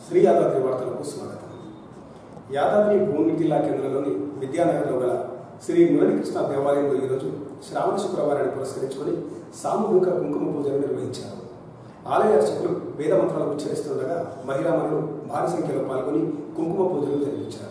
శ్రీ యాదాద్రి వార్తలకు స్వాగతం. యాదాద్రి భువనగిరి జిల్లా కేంద్రంలోని విద్యానగర్లో గల శ్రీ మురళీకృష్ణ దేవాలయంలో ఈరోజు శ్రావణ శుక్రవారాన్ని పురస్కరించుకొని సామూహిక కుంకుమ పూజలు నిర్వహించారు. ఆలయ అర్చకులు వేద మంత్రాలు ఉచ్చరిస్తుండగా మహిళామణులు భారీ సంఖ్యలో పాల్గొని కుంకుమ పూజలు జరిపించారు.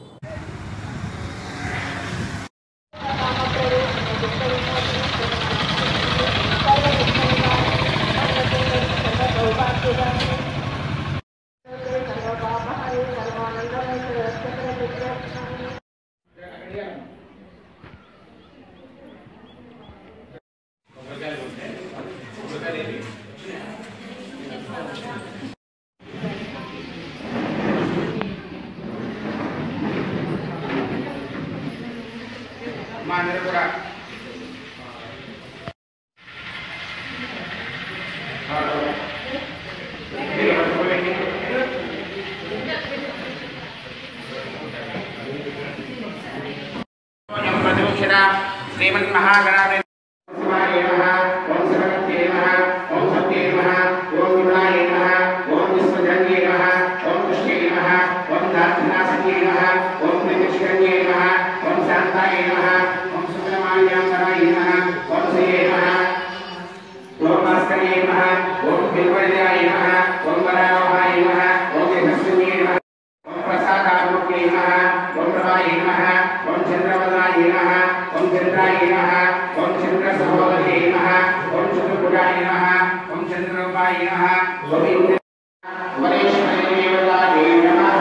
श्रीमन् महागणाधिपति ओम सरस्वती नमः ओम सत्ये नमः ओम विमलाय नमः ओम विश्वजन्ये नमः ओम कृष्णे नमः ओम दासनासन्ये नमः ओम निष्कन्ये नमः ओम शान्ताय नमः ओम सुब्रह्मण्याम्बराय नमः ओम श्रीये नमः ओम भास्कर्ये नमः ओम बिल्वजाय नमः ओम वराहाय नमः ओम यशस्विन्ये नमः ओम प्रसादात्मके नमः ओम प्रभाय नमः ओम चंद्रवदनाय नमः ओम चंद्राय नमः ओम चंद्र सहोदरे नमः ओम चतुर्भुजाय नमः ओम चंद्ररूपाय नमः ओम इंद्र वरेश्वराय नमः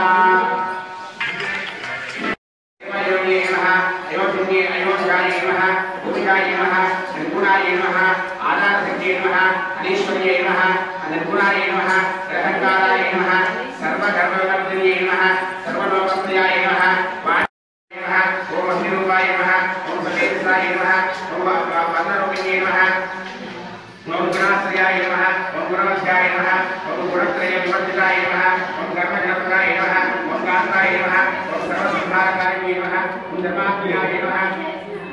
देवाय नमः अयोध्याय अयोध्याय नमः भूमिकाय नमः निर्गुणाय नमः आधारशक्तिये नमः अनीश्वर्ये नमः निर्गुणाय नमः ग्रहकाराय नमः सर्वधर्मवर्धिन्ये नमः सर्वलोकप्रियाय नमः ओम अग्निरूपाय नमः ओम सतेजसाय नमः ओम वज्ररूपिणे नमः ओम गुणाश्रयाय नमः ओम गुणवश्याय नमः ओम गुणत्रय विवर्जिताय नमः ओम कर्मजनपदाय नमः ओम कांताय नमः ओम सर्वसंहारकारिणे नमः ओम धर्मात्मयाय नमः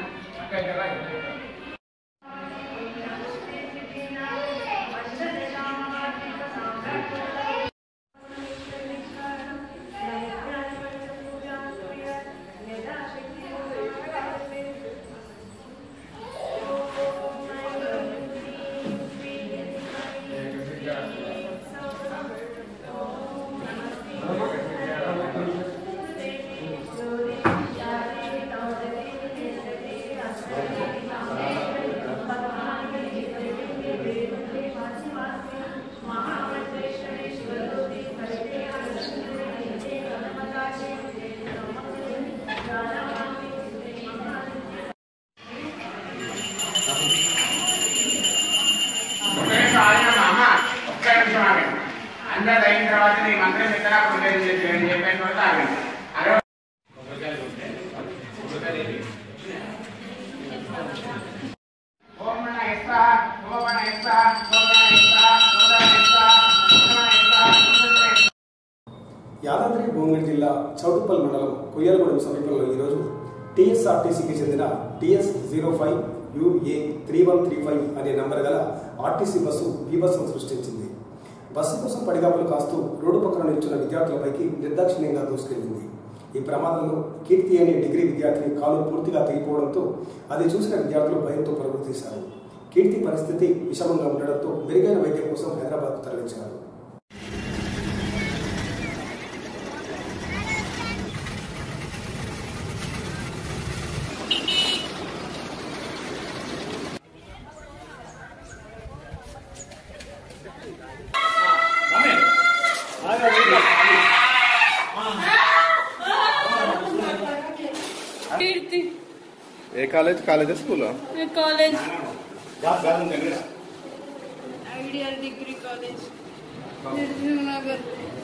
अंदर అయిన తర్వాత నీ మంత్రం ఇతర పూజలు చేయండి చెప్పేట తర్వాత ఆగండి ఓం నమః శివాయ ఓం నమః శివాయ ఓం నమః శివాయ ఓం నమః శివాయ ఓం నమః శివాయ. యాదాద్రి భువనగిరి జిల్లా చౌటుప్పల్ మండలం కొయ్యలగూడెం సమీపంలో ఈరోజు టీఎస్ఆర్టీసీకి చెందిన TS05 UA 3135 అనే నంబర్ గల ఆర్టీసీ బస్సు బీభత్సం సృష్టించింది. బస్సు కోసం పడిగాపులు కాస్తూ రోడ్డు పక్కన నిల్చున్న విద్యార్థులపైకి నిర్దాక్షిణ్యంగా దూసుకెళ్లింది. ఈ ప్రమాదంలో కీర్తి అనే డిగ్రీ విద్యార్థిని కాలు పూర్తిగా తెగిపోవడంతో అది చూసిన విద్యార్థులు భయంతో పరుగులు తీశారు. కీర్తి పరిస్థితి విషమంగా ఉండడంతో మెరుగైన వైద్యం కోసం హైదరాబాద్కు తరలించారు. College school college ideal degree college नगर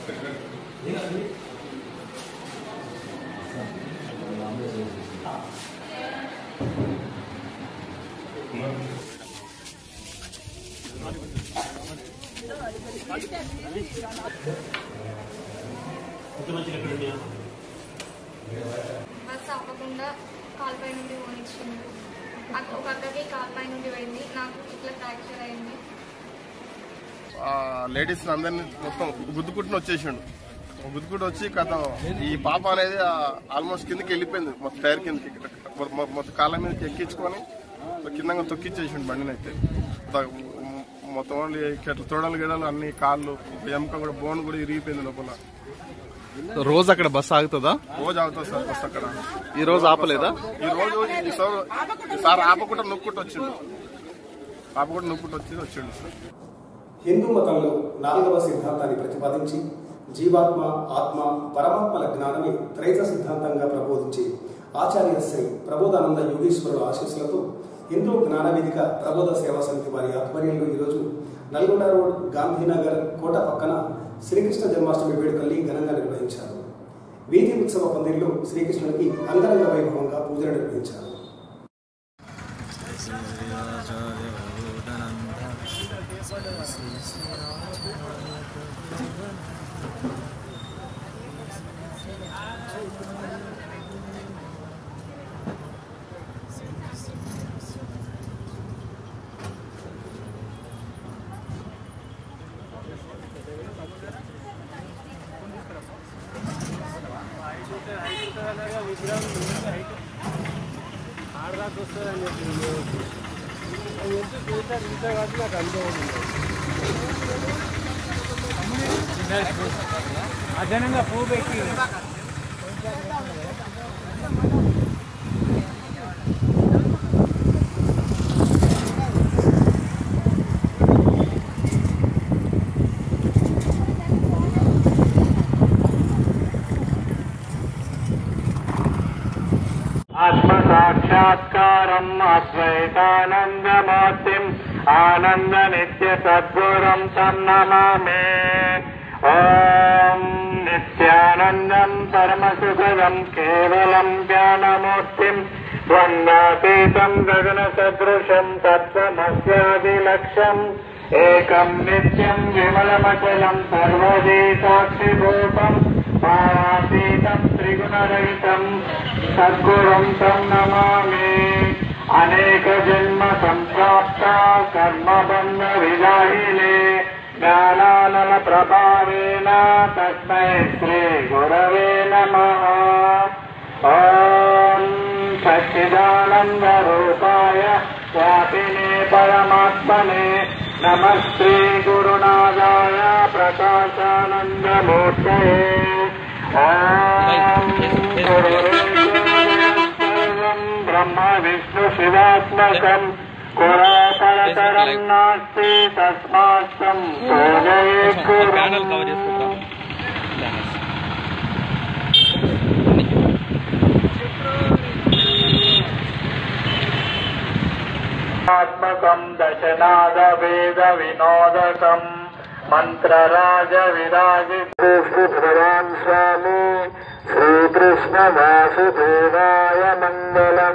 బస్ ఆపకుండా కాల్పై నుండి ఓనిచ్చింది. ఒక అక్కకి కాల్పై నుండి పోయింది, నాకు ఇట్లా ఫ్రాక్చర్ అయింది. లేడీస్ అందరినీ మొత్తం గుద్దుకుంటూ వచ్చేసిండు. గుద్దుకుంటూ వచ్చి కథ ఈ పాప అనేది ఆల్మోస్ట్ కిందకి వెళ్ళిపోయింది. మొత్తం టైర్ కిందకి మొత్తం కాళ్ళ మీదకి ఎక్కించుకొని కింద తొక్కిచ్చేసిండు బండిని. అయితే మొత్తం ఓన్లీ ఇట్లా తోడలు గిడలు అన్ని కాళ్ళు ఎముక కూడా బోన్ కూడా ఇరిగిపోయింది లోపల. రోజు అక్కడ బస్సు ఆగుతుందా? రోజు ఆగుతుంది సార్ బస్సు అక్కడ. ఈ రోజు ఆపలేదా? ఈ రోజు ఈసారి ఆపకుండా నొక్కుంటూ వచ్చిండు. వచ్చిండు సార్. హిందూ మతంలో 4వ సిద్ధాంతాన్ని ప్రతిపాదించి జీవాత్మ, ఆత్మ, పరమాత్మల జ్ఞానమే త్రైత సిద్ధాంతంగా ప్రబోధించి ఆచార్య శ్రీ ప్రబోధానంద యోగీశ్వరుల ఆశీస్సులతో హిందూ జ్ఞానవేదిక ప్రబోధ సేవా సమితి వారి ఆధ్వర్యంలో ఈరోజు నల్గొండ రోడ్, గాంధీనగర్ కోట పక్కన శ్రీకృష్ణ జన్మాష్టమి వేడుకల్ని ఘనంగా నిర్వహించారు. వీధి ఉత్సవ పందిరిలో శ్రీకృష్ణుడికి అంగరంగ వైభవంగా పూజలు నిర్వహించారు. అదనంగా పూ పెట్టి ఆత్మసాక్షాత్కారం అద్వైతానందమూర్తిం ఆనంద నిత్య సద్గురం తం నమామి. ఓం నిత్యానందం పరమసుఖదం కేవలం జ్ఞానమూర్తిం ద్వంద్వాతీతం గగన సదృశం తత్వమస్యాదిలక్ష్యం ఏకం నిత్యం విమలమచలం సర్వదీ సాక్షిభూతం పారాతీతం త్రిగుణరహితం సద్గురం తం నమామి. అనేక జన్మ సంప్రాప్త కర్మబంధ విదాయినే జ్ఞానానల ప్రభావేన తస్మై శ్రీ గురవే నమః. ఓం సచ్చిదానంద రూపాయ వ్యాపినే పరమాత్మనే నమస్తే గురునాథాయ ప్రకాశానందమూర్తయే. ఓం గురురేవం బ్రహ్మ విష్ణు శివాత్మకం పురాతనతరం నాస్తి తస్మాత్తం పూజయే గురుం. ఆత్మకం దశనాద వేద వినోదకం మంత్రరాజ విరాజిత్ స్వామి శ్రీకృష్ణ వాసుదేవాయ మంగళం.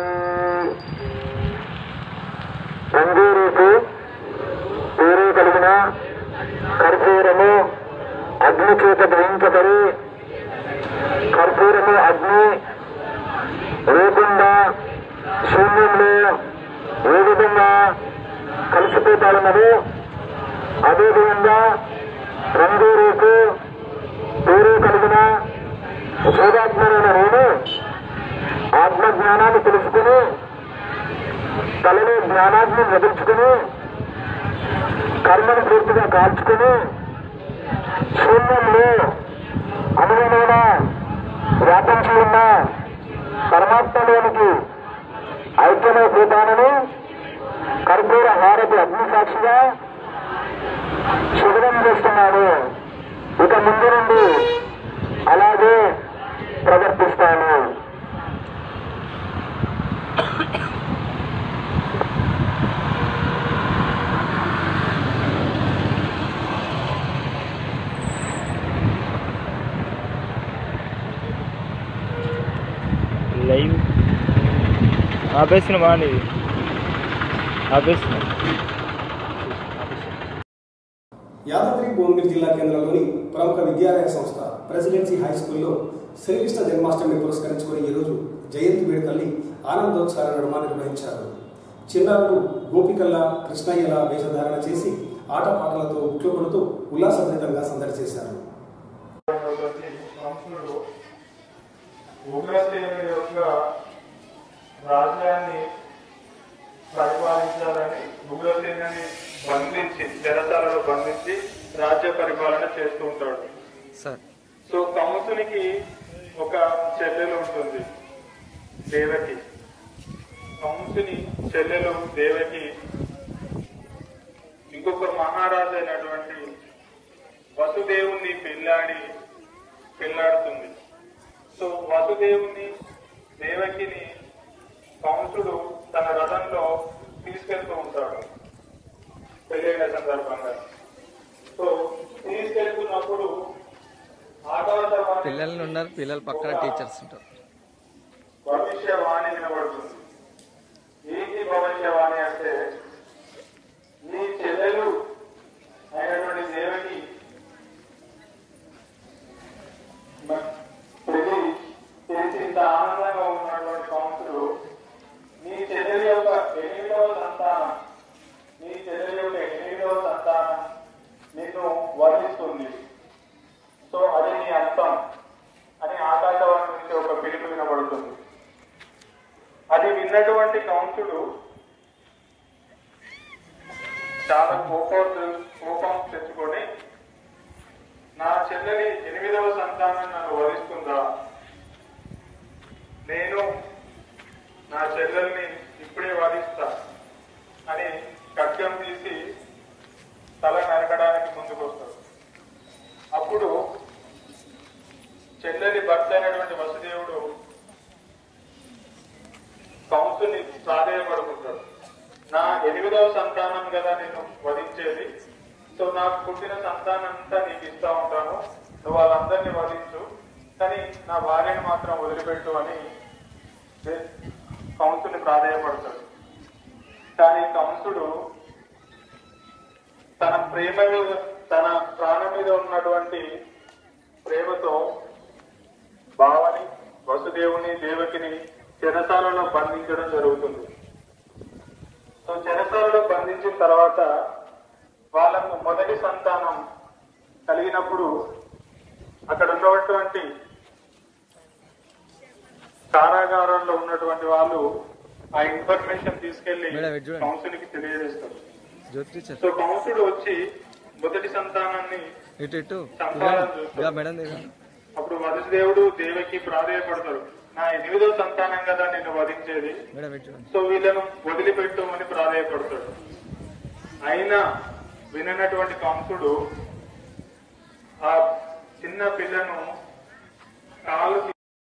రంగూరుకు పేరు కలిగిన కర్పూరము అగ్ని చేత గ్రహించబడి కర్పూరము అగ్ని లేకుండా శూన్యంలో ఏ విధంగా కలిసిపోతాడన్నది అదేవిధంగా రంగూరుకు పేరు కలిగిన శోధాత్మరైన నేను ఆత్మజ్ఞానాన్ని తెలుసుకుని తలలో జ్ఞానాన్ని వదిల్చుకుని కర్మను పూర్తిగా కాల్చుకుని శూన్యంలో అనుగుణమైన వ్యాపించి ఉన్న పరమాత్మలోనికి ఐక్యమైపోతానని కర్పూర హారతి అగ్నిసాక్షిగా శుభ్రం చేస్తున్నాను. ఇక ముందు నుండి అలాగే ప్రవర్తిస్తాను. లైవ్ ఆపేసిన బాగుంది. ఆపేసిన యాదాద్రి భువనగిరి జిల్లా కేంద్రంలోని ప్రముఖ విద్యాలయ సంస్థ ప్రెసిడెన్సీ హై స్కూల్లో శ్రీకృష్ణ జన్మాష్టమిని పురస్కరించుకుని ఈరోజు జయంతి వేడుకల్ని ఆనందోత్సాహాల నడుమ నిర్వహించారు. చిన్నారులు గోపికల్లా కృష్ణయ్యల వేషధారణ చేసి ఆటపాటలతో ఉట్లుకొడుతూ ఉల్లాసభరితంగా సందడి చేశారు. ఉగ్రసేన యొక్క రాజ్యాన్ని పరిపాలించాలని ఉగ్రసేనని బంధించి చెరసాలలో బంధించి రాజ్య పరిపాలన చేస్తూ ఉంటాడు. సో కంసునికి ఒక చెల్లెలు ఉంటుంది, దేవకి. కంసుని చెల్లెలు దేవకి ఇంకొక మహారాజు అయినటువంటి వసుదేవుని పెళ్లాడుతుంది. సో వసుదేవుని దేవకిని కంసుడు తన రథంలో తీసుకెళ్తూ ఉంటాడు పెళ్ళైన సందర్భంగా. సో తీసుకెళ్తున్నప్పుడు పిల్లలు ఉన్నారు, పిల్లల పక్కన టీచర్స్ ఉంటారు. భవిష్యవాణి వినబడుతుంది. ఏంటి భవిష్యవాణి అంటే, నీ చెల్లెలు అయినటువంటి దేవకి పెళ్లి చేసి ఇంత ఆనందంగా ఉన్నటువంటి కంసుడు నీ చెల్లెలి యొక్క 8వ సంతానం నిన్ను వర్ణిస్తుంది. సో అది నీ అంతం అని ఆకాశవాణి నుంచి ఒక పిలుపు వినబడుతుంది. అది విన్నటువంటి కంసుడు చాలా కోపం తెచ్చుకొని, నా చెల్లెలి 8వ సంతానం నన్ను వరిస్తుందా, నేను నా చెల్లెల్ని ఇప్పుడే వరిస్తా అని ఖడ్గం తీసి తల నరకడానికి ముందుకొస్తాడు. అప్పుడు చెల్లెలి భర్త అయినటువంటి వసుదేవుడు కంసుని ప్రాధేయపడుకుంటాడు. నా 8వ సంతానం కదా నేను వధించేది, సో నాకు పుట్టిన సంతానం అంతా నీకు ఇస్తా ఉంటాను, నువ్వు వాళ్ళందరినీ వధించు, కానీ నా భార్యను మాత్రం వదిలిపెట్టు అని కంసుని ప్రాధేయపడతాడు. కానీ కంసుడు తన ప్రాణం మీద ఉన్నటువంటి ప్రేమతో భావని, వసుదేవుని, దేవకిని చెరసాలలో బంధించడం జరుగుతుంది. సో చెరసాలలో బంధించిన తర్వాత వాళ్ళకు మొదటి సంతానం కలిగినప్పుడు అక్కడ ఉన్నటువంటి కారాగారంలో ఉన్నటువంటి వాళ్ళు ఆ ఇన్ఫర్మేషన్ తీసుకెళ్లి కంసునికి తెలియజేస్తారు. సో కంసుడు వచ్చి మొదటి సంతానాన్ని అప్పుడు వసుదేవుడు దేవకి ప్రాధేయపడతారు, నా 8వ సంతానం కదా నిన్ను వధించేది, సో వీళ్ళను వదిలిపెట్టు అని ప్రాధేయపడతాడు. అయినా విననటువంటి కంసుడు ఆ చిన్న పిల్లను కాలు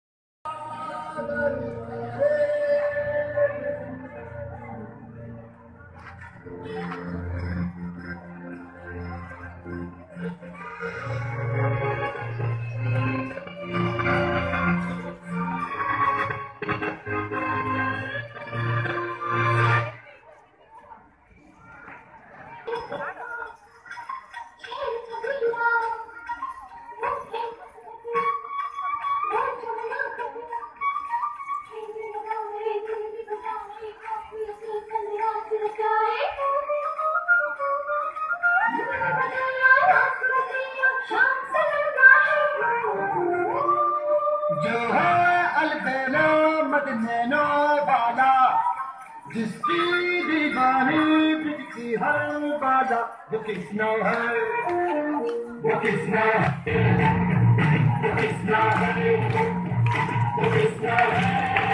जो है अलबेला मदनैनो वाला, जिसकी दीवानी बिकती हर बाजा, वो किसना है, वो किसना है, वो किसना है, वो किसना है,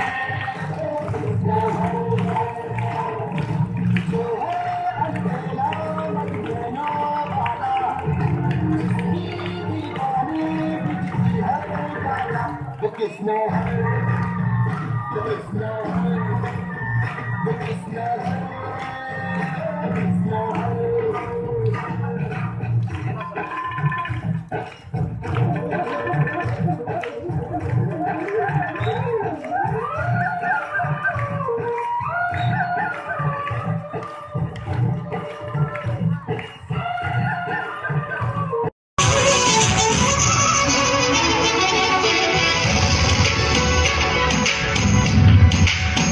जो है अलबेला मदनैनो वाला, जिसकी दीवानी बिकती हर बाजा, वो किसना है, वो किसना है, वो किसना है, वो किसना है।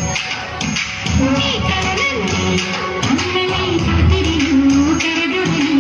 Thank you.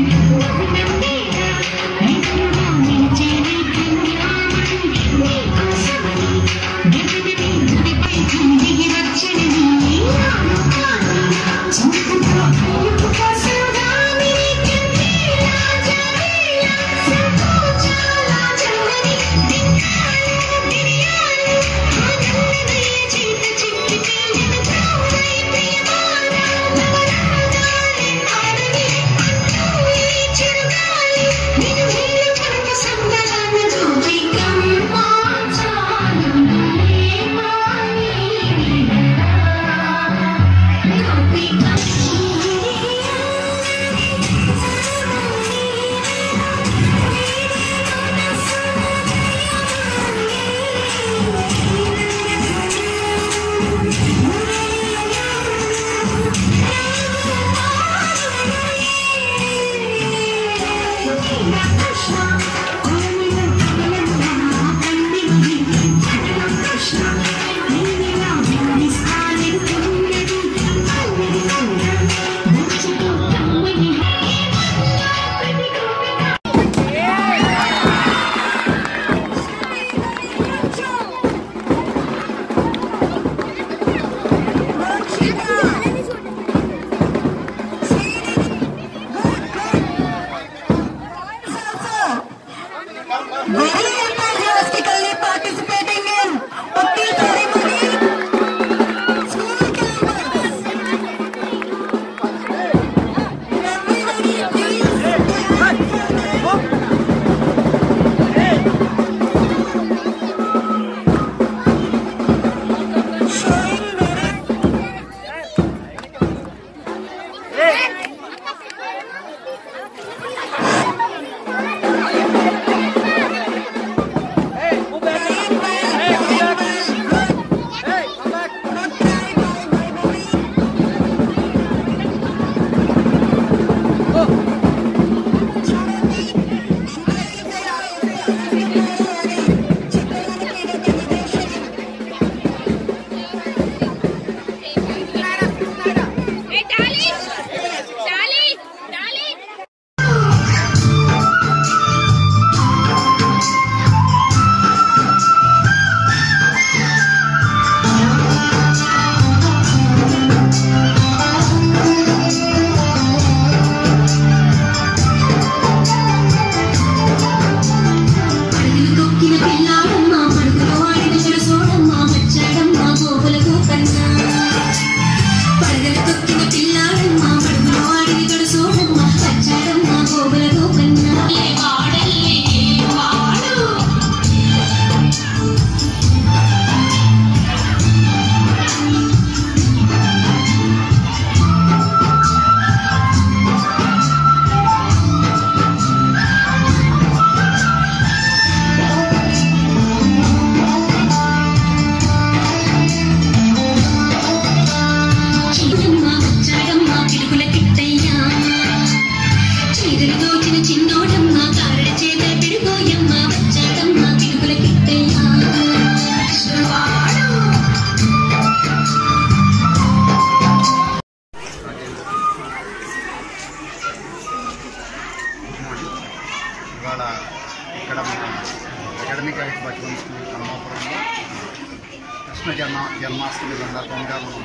జన్మాష్టమి సందర్భంగా మనం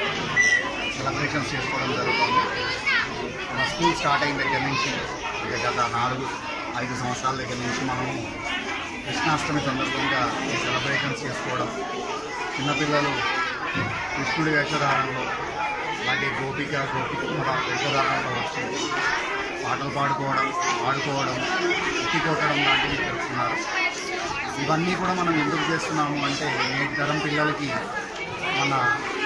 సెలబ్రేషన్స్ చేసుకోవడం జరుగుతుంది. మన స్కూల్ స్టార్ట్ అయిన దగ్గర నుంచి గత 4-5 సంవత్సరాల దగ్గర నుంచి మనము కృష్ణాష్టమి సందర్భంగా ఈ సెలబ్రేషన్స్ చేసుకోవడం, చిన్నపిల్లలు కృష్ణుడి వేషధారణలో అలాగే గోపిక వేషధారణలో వచ్చి పాటలు పాడుకోవడం, ఆడుకోవడం, ఉట్టికొట్టడం లాంటివి చేస్తున్నారు. ఇవన్నీ కూడా మనం ఎందుకు చేస్తున్నాము అంటే నేటి తరం పిల్లలకి మన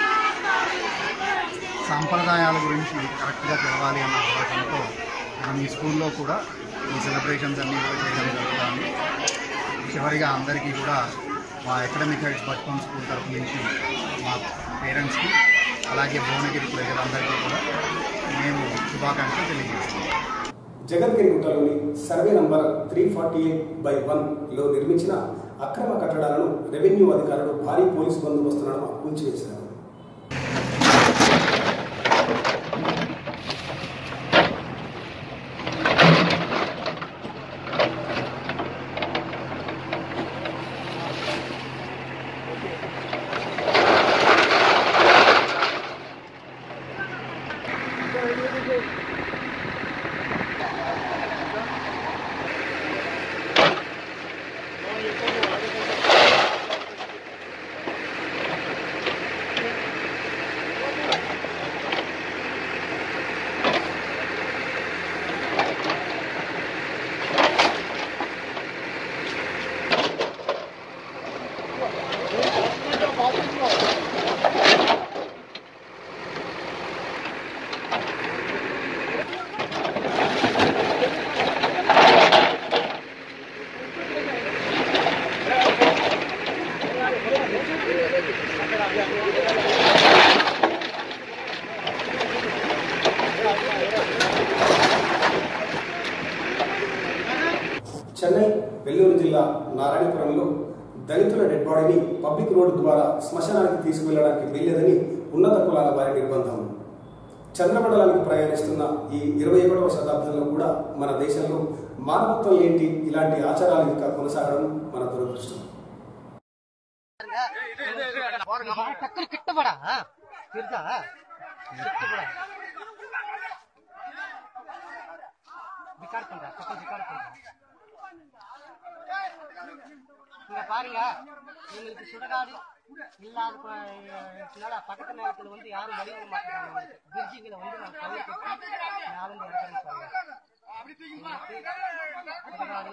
సాంప్రదాయాల గురించి కరెక్ట్గా తెలవాలి అన్న ఆలోచనతో మనం ఈ స్కూల్లో కూడా ఈ సెలబ్రేషన్స్ అన్నీ కూడా చేయడం జరుగుతుంది. చివరిగా అందరికీ కూడా మా అకాడమిక్ హైట్స్ బచ్పన్ స్కూల్ తరఫు నుంచి మా పేరెంట్స్కి అలాగే భువనగిరి ప్రజలందరికీ కూడా మేము శుభాకాంక్షలు తెలియజేస్తున్నాం. జగద్గిరిగుట్టలోని సర్వే నంబర్ 348/1లో నిర్మించిన అక్రమ కట్టడాలను రెవెన్యూ అధికారులు భారీ పోలీసు బందోబస్తు నడుమ కూల్చివేశారు. చెన్నై వెల్లూరు జిల్లా నారాయణపురంలో దళితుల డెడ్ బాడీని పబ్లిక్ రోడ్డు ద్వారా శ్మశానానికి తీసుకువెళ్లడానికి వెళ్లేదని ఉన్నత కులాల వారి నిర్బంధం. చంద్రమండలానికి ప్రయాణిస్తున్న ఈ 21వ శతాబ్దంలో కూడా మన దేశంలో మానవత్వం ఏంటి ఇలాంటి ఆచారాలు ఇంకా కొనసాగడం మన దురదృష్టం. பாருங்க எங்களுக்கு சுடகாடு இல்லாத பக்கத்து நேரத்தில் வந்து யாரும் வழி விட மாட்டாங்க. பிரிட்ஜுங்களை வந்து நான் கவர் கட்டி நாலந்து இடத்துல சுடகாடு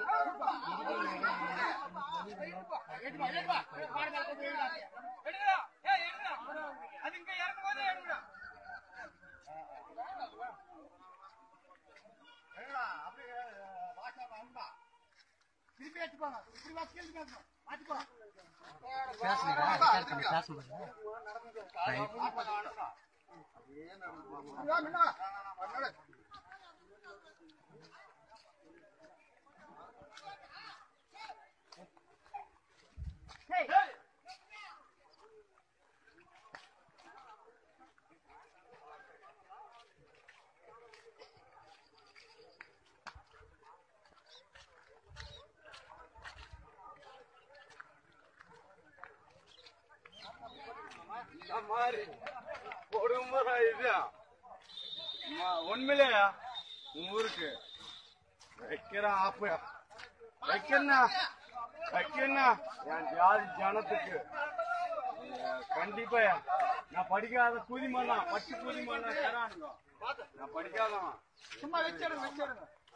உண்மையிலே ஊருக்கு வைக்கிறேன் வைக்கணும் என் ஜாதி ஜனத்துக்கு கண்டிப்பா நான் படிக்காத கூலி மண்ணா பச்சு கூலி மண்ணா தரானுங்க. நான் படிக்காதவன் சும்மா வச்சிடுங்க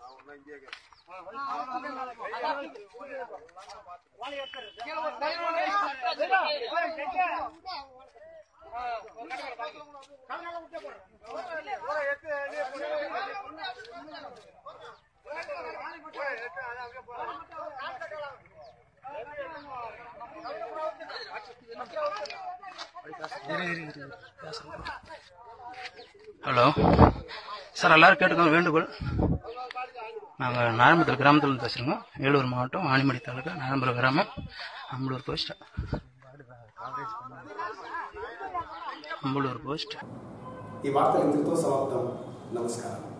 ஹலோ சார், எல்லாரும் கேட்டுக்கோங்க வேண்டுகோள். நாங்கள் நாராயணபுரம் கிராமத்தில் பேசுகிறோங்க. வேலூர் மாவட்டம் ஆனிமடி தாலுகா நாராயணபுரம் கிராமம் அம்பலூர் போஸ்ட். ఈ వార్తలు ఇంతటితో సమాప్తం. నమస్కారం.